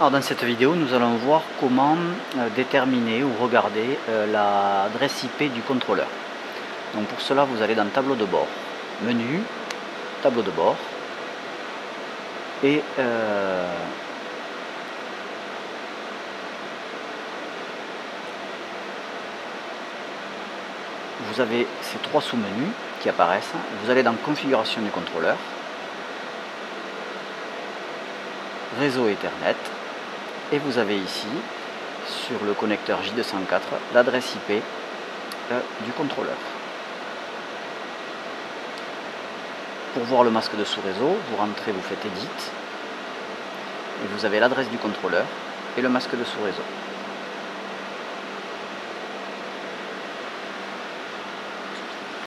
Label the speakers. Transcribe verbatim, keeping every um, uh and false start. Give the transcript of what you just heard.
Speaker 1: Alors dans cette vidéo, nous allons voir comment euh, déterminer ou regarder euh, l'adresse I P du contrôleur. Donc pour cela, vous allez dans Tableau de bord, Menu, Tableau de bord, et euh, vous avez ces trois sous-menus qui apparaissent. Vous allez dans Configuration du contrôleur, Réseau Ethernet, et vous avez ici, sur le connecteur J deux cent quatre, l'adresse I P euh, du contrôleur. Pour voir le masque de sous-réseau, vous rentrez, vous faites Edit, et vous avez l'adresse du contrôleur et le masque de sous-réseau.